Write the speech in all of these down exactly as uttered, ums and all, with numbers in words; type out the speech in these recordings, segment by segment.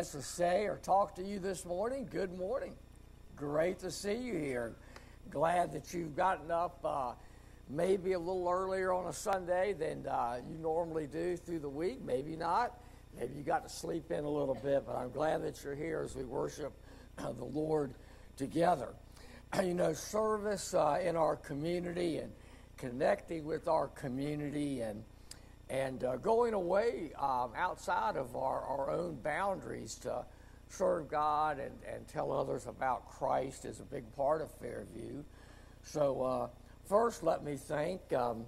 chance to say or talk to you this morning, good morning. Great to see you here. Glad that you've gotten up uh, maybe a little earlier on a Sunday than uh, you normally do through the week. Maybe not. Maybe you got to sleep in a little bit, but I'm glad that you're here as we worship uh, the Lord together. You know, service uh, in our community and connecting with our community and and uh, going away um, outside of our, our own boundaries to serve God and, and tell others about Christ is a big part of Fairview. So uh, first, let me thank um,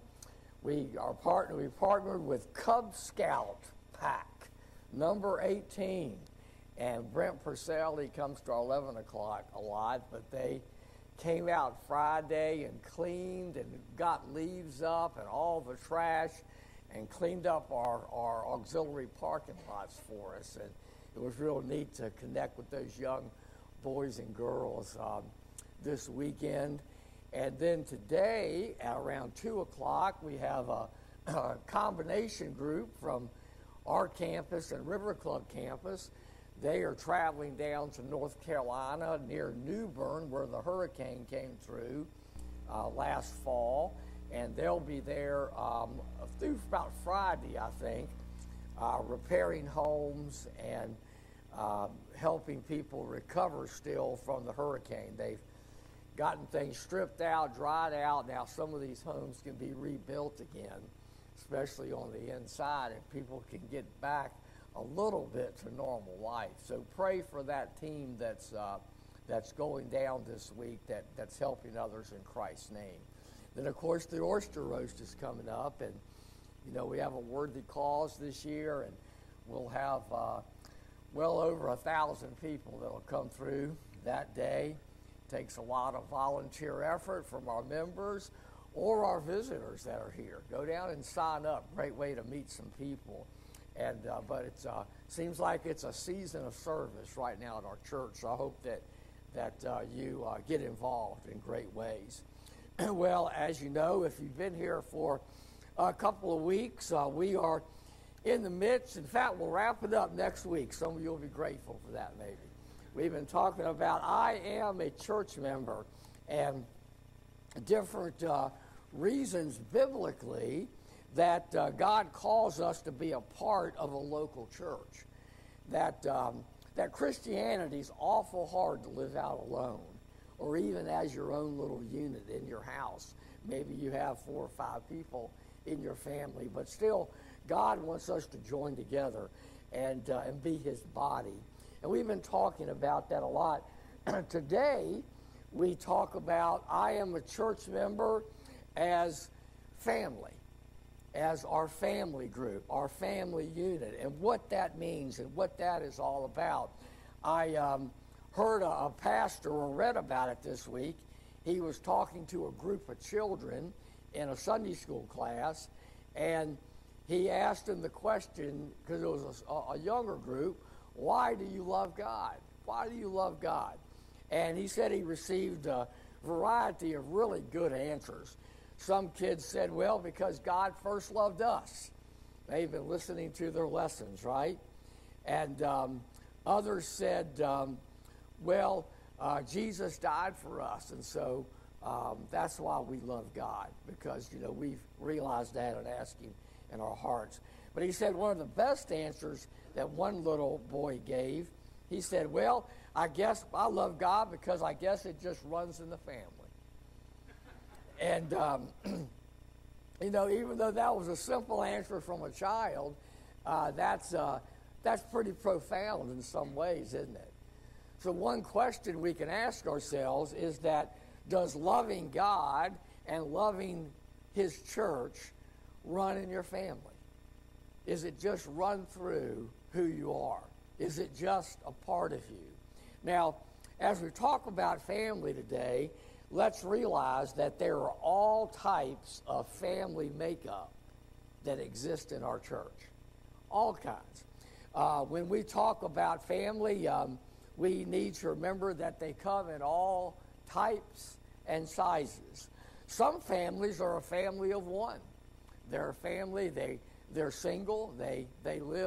we our partner. We partnered with Cub Scout Pack number eighteen, and Brent Purcell. He comes to our eleven o'clock a lot, but they came out Friday and cleaned and got leaves up and all the trash and cleaned up our, our auxiliary parking lots for us. And it was real neat to connect with those young boys and girls um, this weekend. And then today at around two o'clock, we have a, a combination group from our campus and River Club campus. They are traveling down to North Carolina near New Bern, where the hurricane came through uh, last fall. And they'll be there um, through about Friday, I think, uh, repairing homes and uh, helping people recover still from the hurricane. They've gotten things stripped out, dried out. Now some of these homes can be rebuilt again, especially on the inside, and people can get back a little bit to normal life. So pray for that team that's uh, that's going down this week that, that's helping others in Christ's name. Then, of course, the oyster roast is coming up, and, you know, we have a worthy cause this year, and we'll have uh, well over a thousand people that will come through that day. It takes a lot of volunteer effort from our members or our visitors that are here. Go down and sign up. Great way to meet some people. And uh, but it uh, seems like it's a season of service right now at our church. So I hope that that uh, you uh, get involved in great ways. Well, as you know, if you've been here for a couple of weeks, uh, we are in the midst. In fact, we'll wrap it up next week. Some of you will be grateful for that, maybe. We've been talking about I am a church member and different uh, reasons biblically that uh, God calls us to be a part of a local church. That um, that Christianity is awful hard to live out alone, or even as your own little unit in your house. Maybe you have four or five people in your family, but still, God wants us to join together and uh, and be His body. And we've been talking about that a lot. Today, we talk about I am a church member as family. As our family group, our family unit, and what that means and what that is all about. I um, heard a, a pastor or read about it this week. He was talking to a group of children in a Sunday school class, and he asked them the question, because it was a, a younger group, why do you love God? Why do you love God? And he said he received a variety of really good answers. Some kids said, well, because God first loved us. They've been listening to their lessons, right? And um, others said, um, well, uh, Jesus died for us, and so um, that's why we love God, because, you know, we've realized that and asked Him in our hearts. But he said one of the best answers that one little boy gave, he said, well, I guess I love God because I guess it just runs in the family. And, um, you know, even though that was a simple answer from a child, uh, that's, uh, that's pretty profound in some ways, isn't it? So one question we can ask ourselves is that, does loving God and loving His church run in your family? Is it just run through who you are? Is it just a part of you? Now, as we talk about family today, let's realize that there are all types of family makeup that exist in our church. All kinds. Uh, when we talk about family, um, we need to remember that they come in all types and sizes. Some families are a family of one. They're a family, they, they're single, they, they live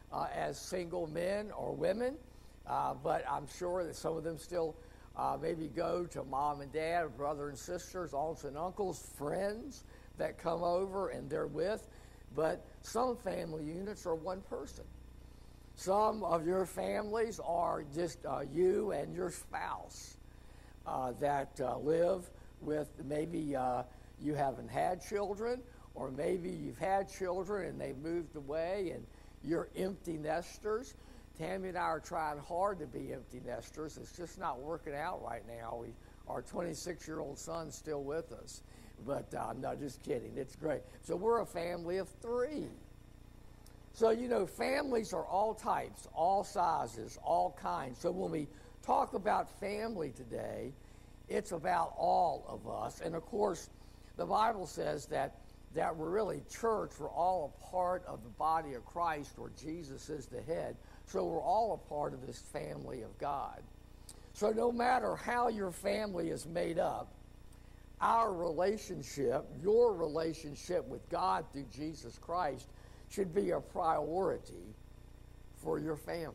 uh, as single men or women, uh, but I'm sure that some of them still uh, maybe go to mom and dad, brother and sisters, aunts and uncles, friends that come over and they're with. But some family units are one person. Some of your families are just uh, you and your spouse uh, that uh, live with maybe uh, you haven't had children, or maybe you've had children and they've moved away and you're empty nesters. Tammy and I are trying hard to be empty nesters. It's just not working out right now. We, our twenty-six-year-old son's still with us. But uh, no, just kidding. It's great. So we're a family of three. So, you know, families are all types, all sizes, all kinds. So when we talk about family today, it's about all of us. And, of course, the Bible says that, that we're really church. We're all a part of the body of Christ, where Jesus is the head. So we're all a part of this family of God. So no matter how your family is made up, our relationship, your relationship with God through Jesus Christ, should be a priority for your family.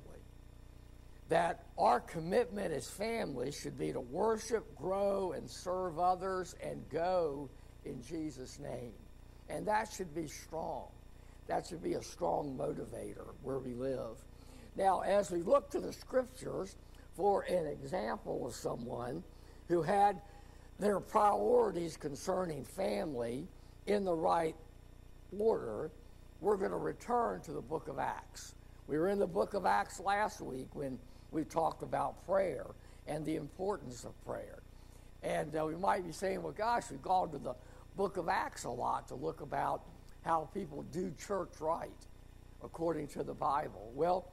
That our commitment as families should be to worship, grow, and serve others, and go in Jesus' name. And that should be strong. That should be a strong motivator where we live. Now, as we look to the scriptures for an example of someone who had their priorities concerning family in the right order, we're going to return to the book of Acts. We were in the book of Acts last week when we talked about prayer and the importance of prayer. And uh, we might be saying, well, gosh, we've gone to the book of Acts a lot to look about how people do church right according to the Bible. Well,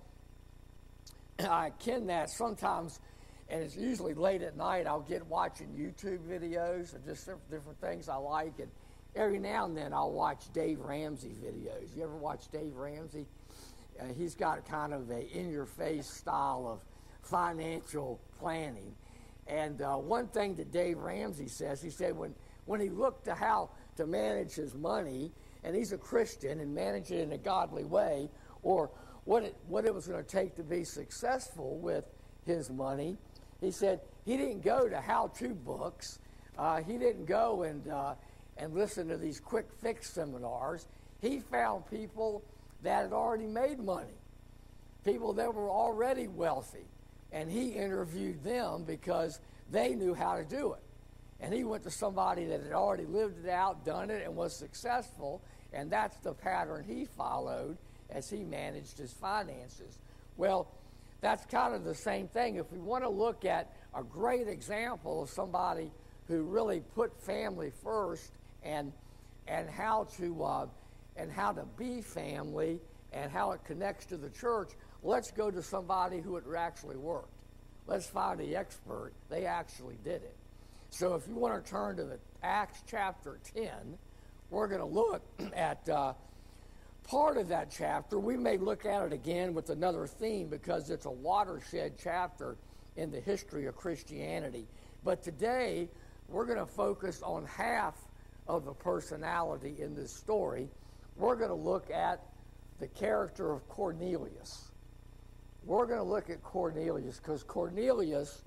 I ken that sometimes, and it's usually late at night, I'll get watching YouTube videos of just different things I like, and every now and then I'll watch Dave Ramsey videos. You ever watch Dave Ramsey? Uh, he's got kind of a in-your-face style of financial planning. And uh, one thing that Dave Ramsey says, he said when, when he looked to how to manage his money, and he's a Christian, and manage it in a godly way, or what it, what it was going to take to be successful with his money, he said he didn't go to how-to books. Uh, he didn't go and uh, and listen to these quick fix seminars. He found people that had already made money, people that were already wealthy, and he interviewed them because they knew how to do it. And he went to somebody that had already lived it out, done it, and was successful, and that's the pattern he followed as he managed his finances. Well, that's kind of the same thing. If we want to look at a great example of somebody who really put family first and and how to uh, and how to be family and how it connects to the church, let's go to somebody who it actually worked. Let's find the expert. They actually did it. So if you want to turn to the Acts chapter ten, we're going to look at uh, part of that chapter. We may look at it again with another theme because it's a watershed chapter in the history of Christianity. But today, we're going to focus on half of the personality in this story. We're going to look at the character of Cornelius. We're going to look at Cornelius because Cornelius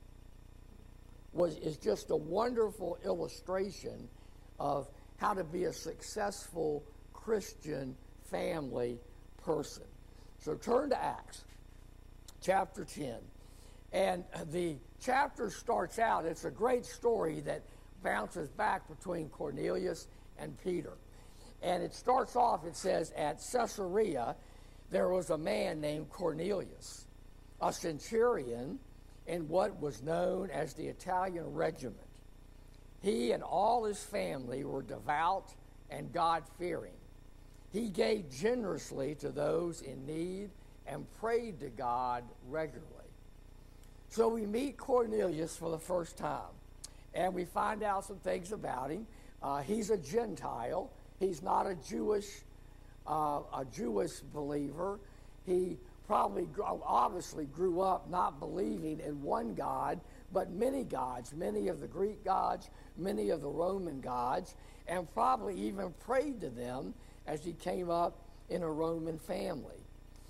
was is just a wonderful illustration of how to be a successful Christian family person. So turn to Acts chapter ten. And the chapter starts out, it's a great story that bounces back between Cornelius and Peter. And it starts off, it says, at Caesarea, there was a man named Cornelius, a centurion in what was known as the Italian regiment. He and all his family were devout and God-fearing. He gave generously to those in need and prayed to God regularly. So we meet Cornelius for the first time, and we find out some things about him. Uh, he's a Gentile. He's not a Jewish, uh, a Jewish believer. He probably obviously grew up not believing in one God, but many gods, many of the Greek gods, many of the Roman gods, and probably even prayed to them as he came up in a Roman family.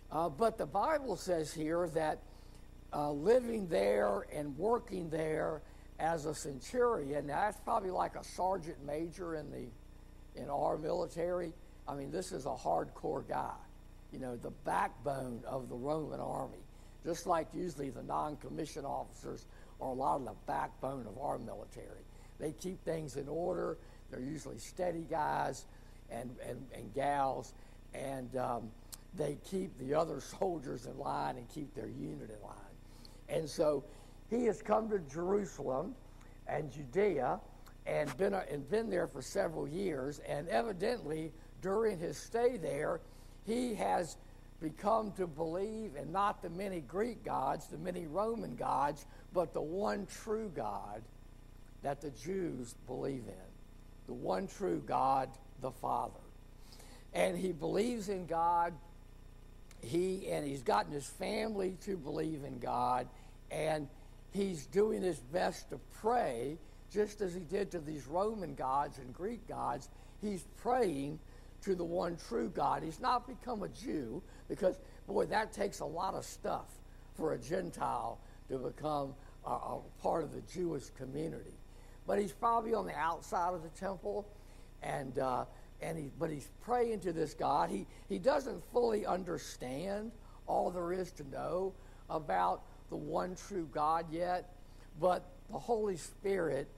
Uh, but the Bible says here that uh, living there and working there as a centurion, now that's probably like a sergeant major in the in our military. I mean, this is a hardcore guy, you know, the backbone of the Roman army. Just like usually the non-commissioned officers are a lot of the backbone of our military. They keep things in order. They're usually steady guys and, and, and gals, and um, they keep the other soldiers in line and keep their unit in line. And so he has come to Jerusalem and Judea and been, uh, and been there for several years, and evidently during his stay there, he has become to believe in not the many Greek gods, the many Roman gods, but the one true God that the Jews believe in, the one true God, the Father. And he believes in God. He and he's gotten his family to believe in God, and he's doing his best to pray, just as he did to these Roman gods and Greek gods. He's praying to the one true God. He's not become a Jew, because, boy, that takes a lot of stuff for a Gentile to become a, a part of the Jewish community. But he's probably on the outside of the temple, and uh, and he, but he's praying to this God. He he doesn't fully understand all there is to know about the one true God yet, but the Holy Spirit,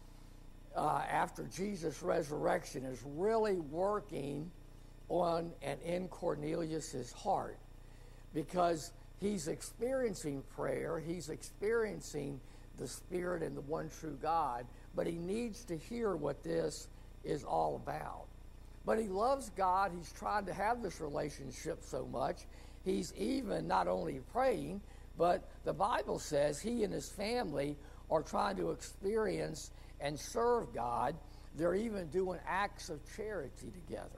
uh, after Jesus' resurrection, is really working on and in Cornelius's heart, because he's experiencing prayer, he's experiencing the Spirit and the one true God, but he needs to hear what this is all about. But he loves God. He's tried to have this relationship so much. He's even not only praying, but the Bible says he and his family are trying to experience and serve God. They're even doing acts of charity together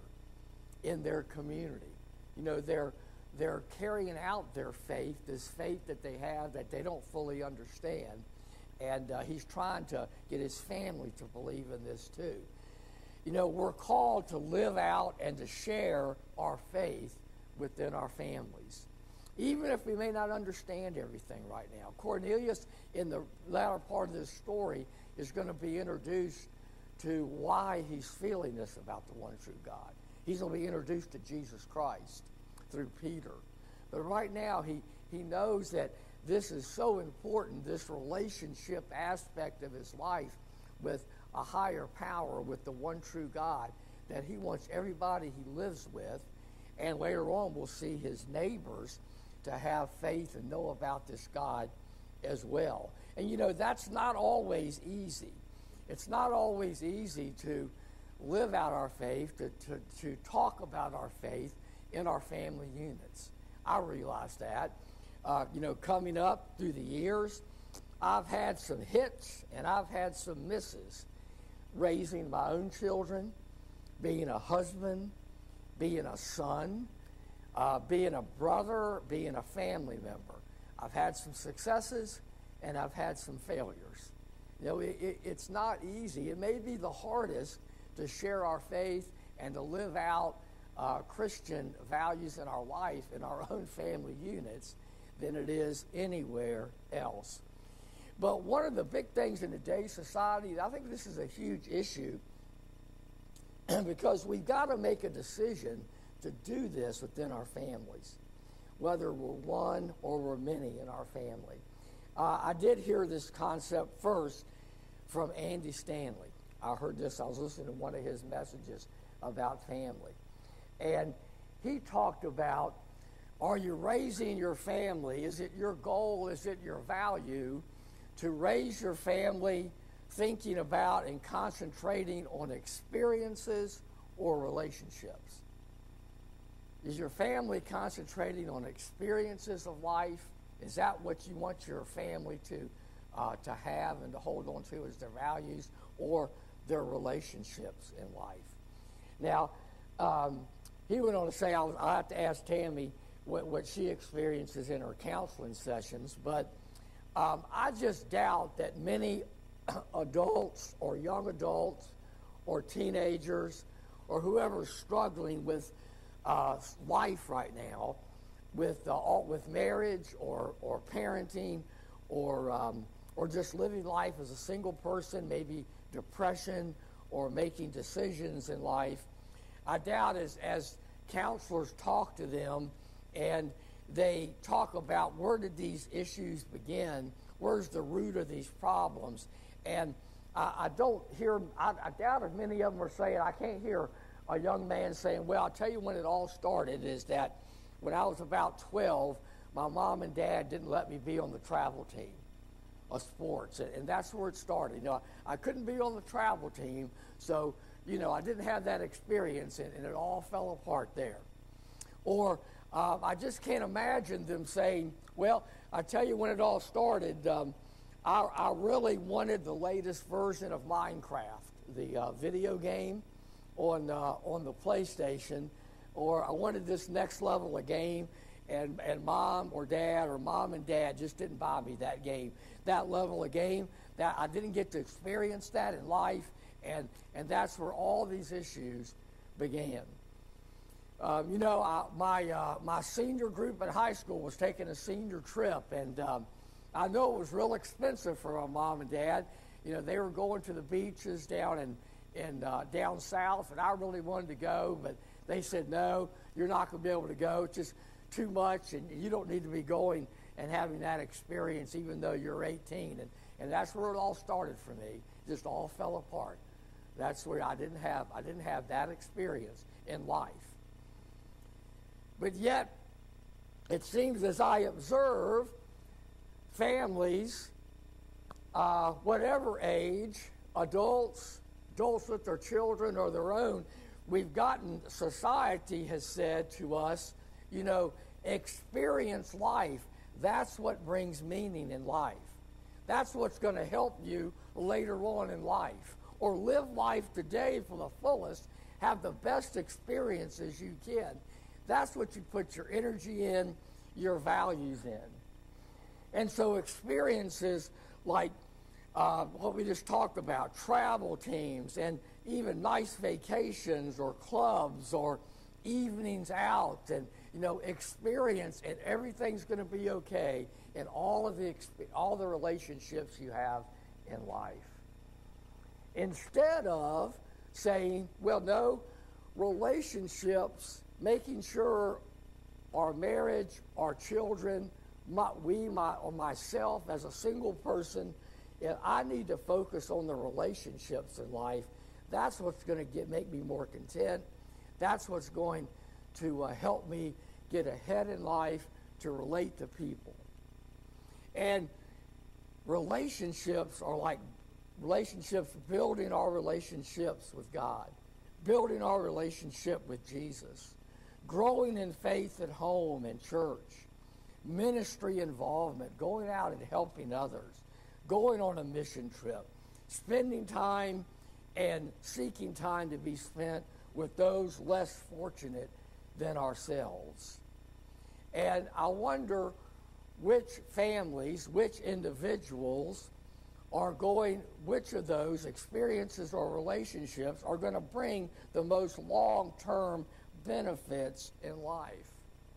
in their community. You know, they're they're carrying out their faith, this faith that they have that they don't fully understand. And uh, he's trying to get his family to believe in this too. You know, we're called to live out and to share our faith within our families, even if we may not understand everything right now. Cornelius, in the latter part of this story, is going to be introduced to why he's feeling this about the one true God. He's going to be introduced to Jesus Christ through Peter. But right now, he, he knows that this is so important, this relationship aspect of his life with a higher power, with the one true God, that he wants everybody he lives with, and later on we'll see his neighbors, to have faith and know about this God as well. And you know, that's not always easy. It's not always easy to live out our faith, to, to, to talk about our faith in our family units. I realize that. Uh, you know, coming up through the years, I've had some hits and I've had some misses, raising my own children, being a husband, being a son, uh, being a brother, being a family member. I've had some successes and I've had some failures. You know, it, it, it's not easy. It may be the hardest to share our faith and to live out uh, Christian values in our life, in our own family units, than it is anywhere else. But one of the big things in today's society, I think this is a huge issue, because we've got to make a decision to do this within our families, whether we're one or we're many in our family. Uh, I did hear this concept first from Andy Stanley. I heard this, I was listening to one of his messages about family. And he talked about, are you raising your family? Is it your goal? Is it your value to raise your family thinking about and concentrating on experiences or relationships? Is your family concentrating on experiences of life? Is that what you want your family to uh, to have and to hold on to as their values, or their relationships in life? Now, um, he went on to say, I'll, I'll have to ask Tammy what, what she experiences in her counseling sessions, but um, I just doubt that many adults or young adults or teenagers or whoever's struggling with uh, life right now with uh, all, with marriage or or parenting, or um, or just living life as a single person, maybe depression or making decisions in life. I doubt as as counselors talk to them and they talk about where did these issues begin, where's the root of these problems, and I, I don't hear, I, I doubt if many of them are saying, I can't hear a young man saying, well, I'll tell you when it all started is that when I was about twelve, my mom and dad didn't let me be on the travel team of sports, and, and that's where it started. You know, I, I couldn't be on the travel team, so, you know, I didn't have that experience, and, and it all fell apart there. Or uh, I just can't imagine them saying, well, I tell you when it all started, um, I, I really wanted the latest version of Minecraft, the uh, video game on uh, on the PlayStation, or I wanted this next level of game, and, and mom or dad or mom and dad just didn't buy me that game, that level of game, that I didn't get to experience that in life, and, and that's where all these issues began. Um, you know, I, my uh, my senior group at high school was taking a senior trip, and um, I know it was real expensive for my mom and dad. You know, they were going to the beaches down in, in uh, down south, and I really wanted to go, but they said, no, you're not going to be able to go. It's just too much, and you don't need to be going and having that experience, even though you're eighteen. And, and that's where it all started for me. It just all fell apart. That's where I didn't have I didn't have that experience in life. But yet, it seems as I observe families, uh, whatever age, adults, adults with their children or their own, we've gotten, society has said to us, you know, experience life. That's what brings meaning in life. That's what's going to help you later on in life. Or live life today for the fullest, have the best experiences you can. That's what you put your energy in, your values in. And so experiences like uh, what we just talked about, travel teams, and even nice vacations or clubs or evenings out, and, you know, experience, and everything's going to be okay in all of the all the relationships you have in life. Instead of saying, well, no, relationships, making sure our marriage, our children, my, we, my, or myself as a single person, and I need to focus on the relationships in life. That's what's going to get make me more content. That's what's going to uh, help me get ahead in life, to relate to people. And relationships are like relationships, building our relationships with God, building our relationship with Jesus, growing in faith at home and church, ministry involvement, going out and helping others, going on a mission trip, spending time and seeking time to be spent with those less fortunate than ourselves. And I wonder which families, which individuals are going, which of those experiences or relationships are going to bring the most long-term benefits in life.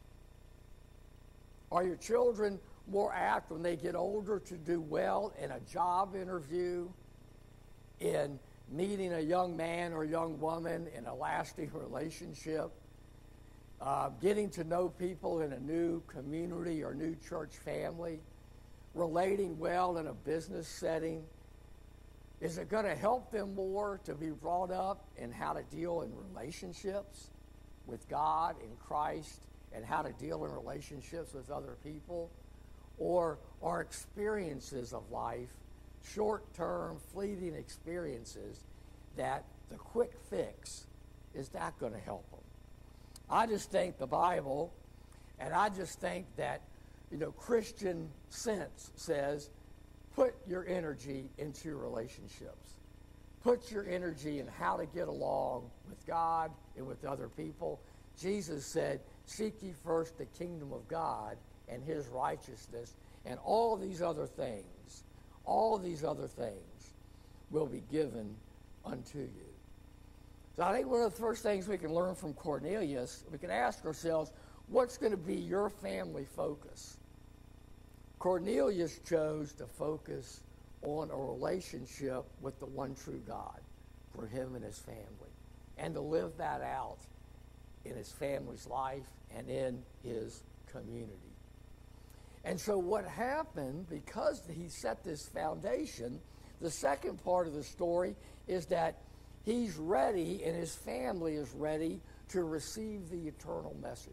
Are your children more apt when they get older to do well in a job interview, in meeting a young man or young woman in a lasting relationship, uh, getting to know people in a new community or new church family, relating well in a business setting? Is it going to help them more to be brought up in how to deal in relationships with God and Christ, and how to deal in relationships with other people? Or are experiences of life, short-term, fleeting experiences, that the quick fix, is that going to help them? I just think the Bible, and I just think that, you know, Christian sense says, put your energy into relationships. Put your energy in how to get along with God and with other people. Jesus said, seek ye first the kingdom of God and his righteousness, and all these other things, all these other things will be given unto you. So I think one of the first things we can learn from Cornelius, we can ask ourselves, what's going to be your family focus? Cornelius chose to focus on a relationship with the one true God for him and his family, and to live that out in his family's life and in his community. And so what happened, because he set this foundation, the second part of the story is that he's ready and his family is ready to receive the eternal message.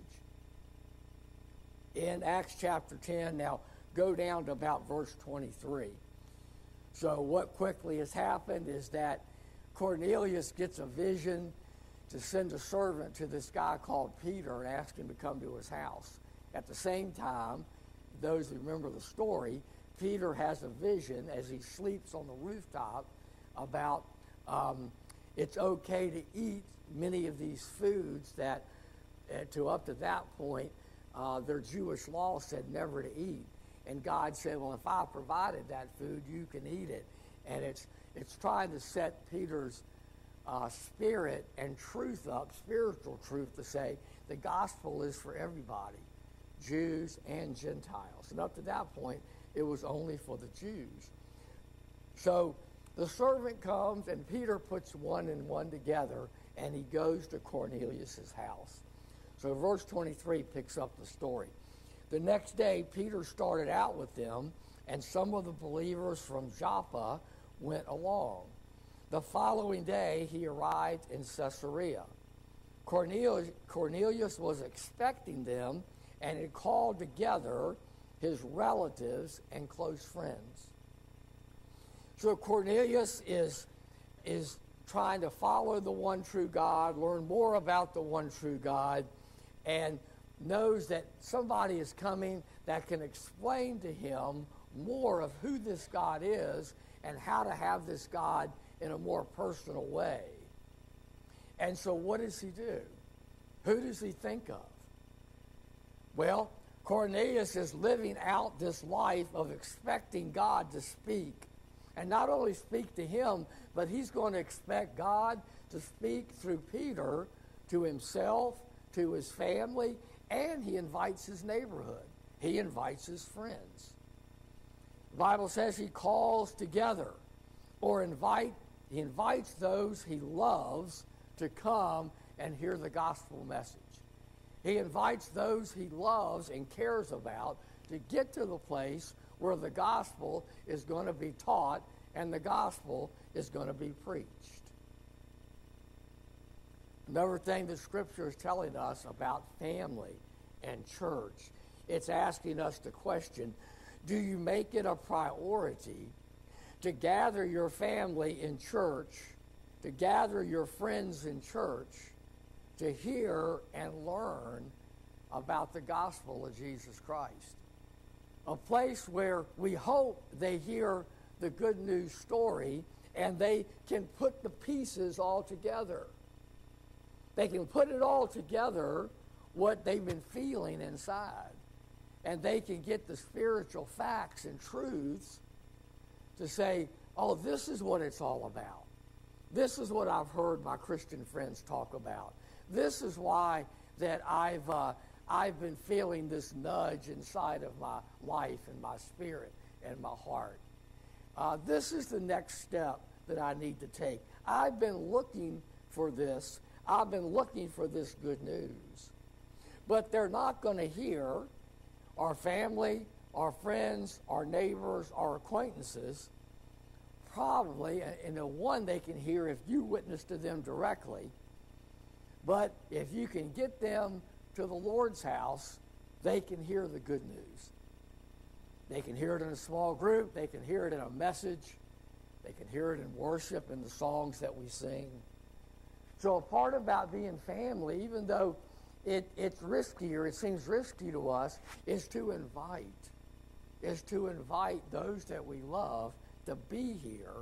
In Acts chapter ten, now go down to about verse twenty-three. So what quickly has happened is that Cornelius gets a vision to send a servant to this guy called Peter and ask him to come to his house. At the same time, those who remember the story, Peter has a vision as he sleeps on the rooftop about um, it's okay to eat many of these foods that, uh, to up to that point, uh, their Jewish law said never to eat. And God said, well, if I provided that food, you can eat it. And it's it's trying to set Peter's uh, spirit and truth up, spiritual truth, to say the gospel is for everybody, Jews and Gentiles. And up to that point, it was only for the Jews. So the servant comes, and Peter puts one and one together, and he goes to Cornelius' house. So verse twenty-three picks up the story. The next day, Peter started out with them, and some of the believers from Joppa went along. The following day, he arrived in Caesarea. Cornelius, Cornelius was expecting them, and had called together his relatives and close friends. So Cornelius is, is trying to follow the one true God, learn more about the one true God, and knows that somebody is coming that can explain to him more of who this God is and how to have this God in a more personal way. And so what does he do? Who does he think of? Well, Cornelius is living out this life of expecting God to speak. And not only speak to him, but he's going to expect God to speak through Peter to himself, to his family, and he invites his neighborhood. He invites his friends. The Bible says he calls together or invite, he invites those he loves to come and hear the gospel message. He invites those he loves and cares about to get to the place where the gospel is going to be taught and the gospel is going to be preached. Another thing that Scripture is telling us about family and church, it's asking us to question, do you make it a priority to gather your family in church, to gather your friends in church, to hear and learn about the gospel of Jesus Christ? A place where we hope they hear the good news story and they can put the pieces all together. They can put it all together, what they've been feeling inside. And they can get the spiritual facts and truths to say, oh, this is what it's all about. This is what I've heard my Christian friends talk about. This is why that I've uh, I've been feeling this nudge inside of my life and my spirit and my heart. Uh, this is the next step that I need to take. I've been looking for this. I've been looking for this good news. But they're not going to hear, our family, our friends, our neighbors, our acquaintances, probably, and the one they can hear if you witness to them directly. But if you can get them to the Lord's house, they can hear the good news. They can hear it in a small group. They can hear it in a message. They can hear it in worship, in the songs that we sing. So a part about being family, even though it, it's riskier, it seems risky to us, is to invite, is to invite those that we love to be here.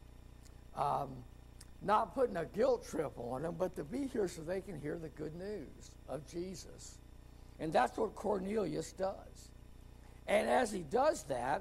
Um, not putting a guilt trip on them, but to be here so they can hear the good news of Jesus. And that's what Cornelius does. And as he does that,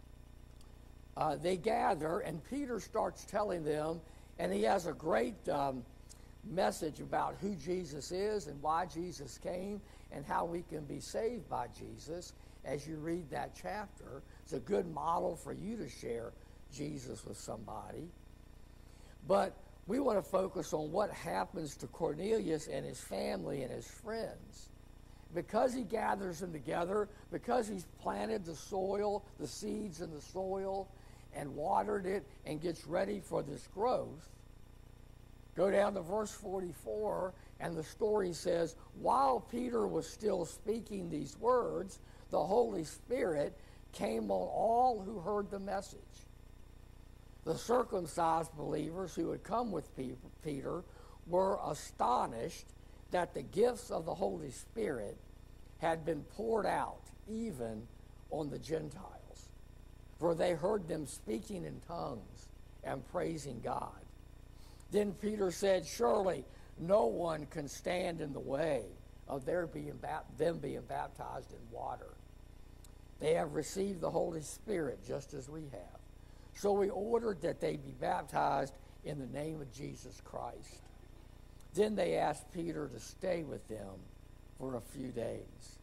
uh, they gather, and Peter starts telling them, and he has a great um, message about who Jesus is and why Jesus came and how we can be saved by Jesus as you read that chapter. It's a good model for you to share Jesus with somebody. But we want to focus on what happens to Cornelius and his family and his friends. Because he gathers them together, because he's planted the soil, the seeds in the soil, and watered it and gets ready for this growth. Go down to verse forty-four, and the story says, while Peter was still speaking these words, the Holy Spirit came on all who heard the message. The circumcised believers who had come with Peter were astonished that the gifts of the Holy Spirit had been poured out even on the Gentiles, for they heard them speaking in tongues and praising God. Then Peter said, surely no one can stand in the way of their being them being baptized in water. They have received the Holy Spirit just as we have. So we ordered that they be baptized in the name of Jesus Christ. Then they asked Peter to stay with them for a few days.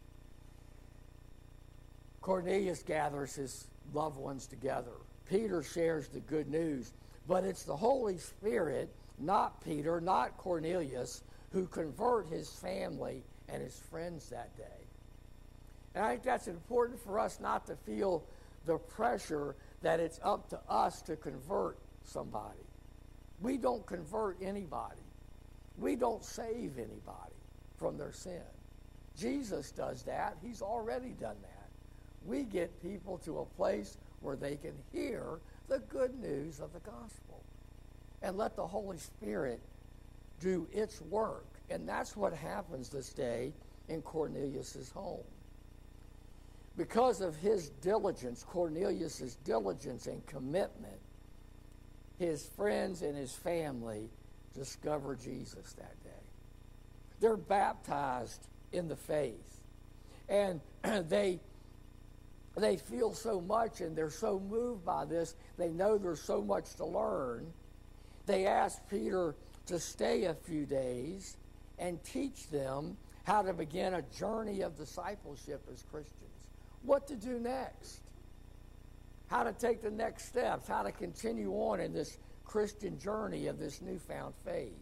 Cornelius gathers his loved ones together. Peter shares the good news, but it's the Holy Spirit, not Peter, not Cornelius, who convert his family and his friends that day. And I think that's important for us not to feel the pressure that it's up to us to convert somebody. We don't convert anybody. We don't save anybody from their sin. Jesus does that. He's already done that. We get people to a place where they can hear the good news of the gospel and let the Holy Spirit do its work. And that's what happens this day in Cornelius' home. Because of his diligence, Cornelius' diligence and commitment, his friends and his family discover Jesus that day. They're baptized in the faith. And they, they feel so much and they're so moved by this. They know there's so much to learn. They ask Peter to stay a few days and teach them how to begin a journey of discipleship as Christians. What to do next, how to take the next steps, how to continue on in this Christian journey of this newfound faith.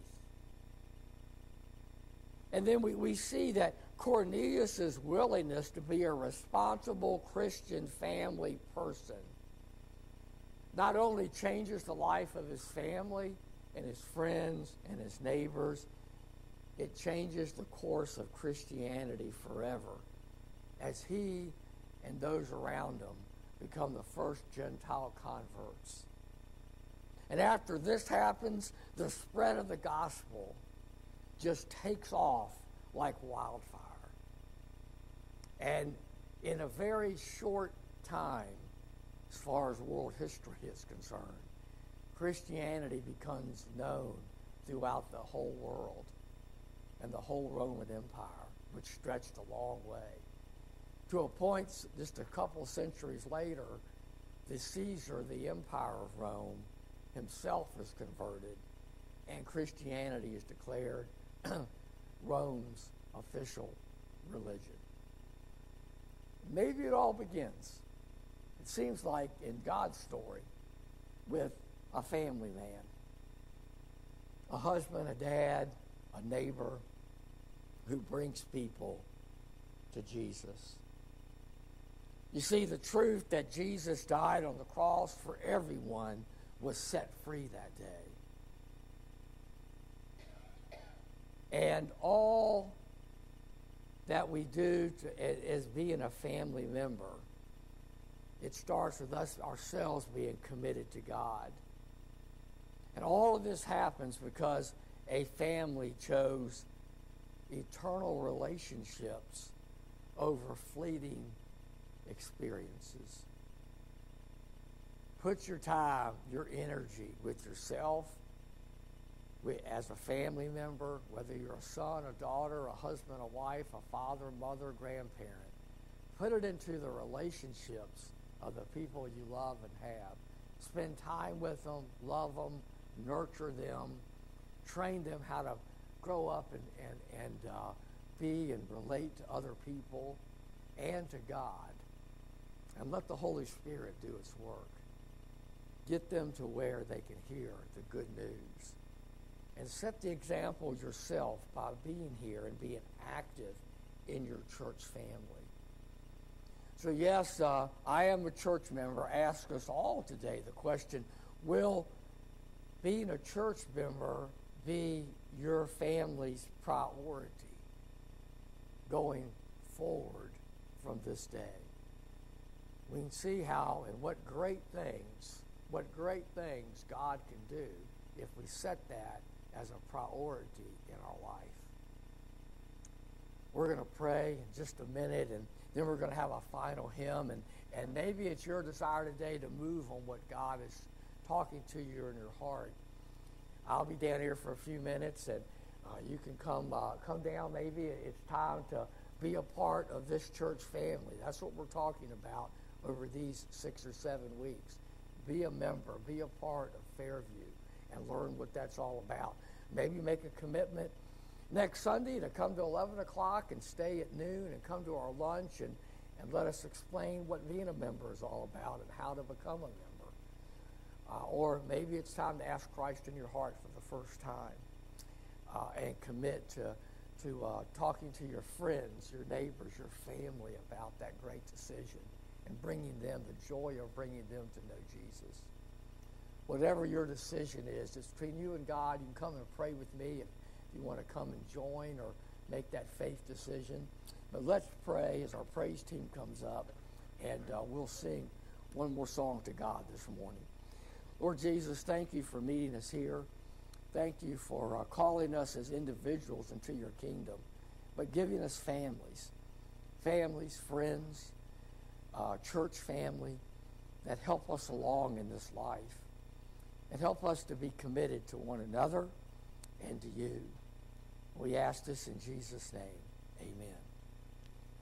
And then we, we see that Cornelius' willingness to be a responsible Christian family person not only changes the life of his family and his friends and his neighbors, it changes the course of Christianity forever as he and those around him become the first Gentile converts. And after this happens, the spread of the gospel just takes off like wildfire. And in a very short time, as far as world history is concerned, Christianity becomes known throughout the whole world and the whole Roman Empire, which stretched a long way. To a point, just a couple centuries later, the Caesar, the Empire of Rome, himself is converted, and Christianity is declared Rome's official religion. Maybe it all begins, it seems like in God's story, with a family man, a husband, a dad, a neighbor who brings people to Jesus. You see, the truth that Jesus died on the cross for everyone was set free that day. And all that we do to, as being a family member, it starts with us ourselves being committed to God. And all of this happens because a family chose eternal relationships over fleeting experiences. Put your time, your energy with yourself, with, as a family member, whether you're a son, a daughter, a husband, a wife, a father, mother, grandparent. Put it into the relationships of the people you love and have. Spend time with them, love them, nurture them, train them how to grow up and, and, and uh, be and relate to other people and to God. And let the Holy Spirit do its work. Get them to where they can hear the good news. And set the example yourself by being here and being active in your church family. So yes, uh, I am a church member. Ask us all today the question, will being a church member be your family's priority going forward from this day? We can see how and what great things, what great things God can do if we set that as a priority in our life. We're going to pray in just a minute, and then we're going to have a final hymn, and, and maybe it's your desire today to move on what God is talking to you in your heart. I'll be down here for a few minutes, and uh, you can come uh, come down. Maybe it's time to be a part of this church family. That's what we're talking about over these six or seven weeks. Be a member, be a part of Fairview, and learn what that's all about. Maybe make a commitment next Sunday to come to eleven o'clock and stay at noon and come to our lunch and, and let us explain what being a member is all about and how to become a member. Uh, or maybe it's time to ask Christ in your heart for the first time uh, and commit to, to uh, talking to your friends, your neighbors, your family about that great decision and bringing them the joy of bringing them to know Jesus. Whatever your decision is, it's between you and God. You can come and pray with me if you want to come and join or make that faith decision. But let's pray as our praise team comes up, and uh, we'll sing one more song to God this morning. Lord Jesus, thank you for meeting us here. Thank you for uh, calling us as individuals into your kingdom, but giving us families, families, friends, uh, church family that help us along in this life and help us to be committed to one another and to you. We ask this in Jesus' name. Amen.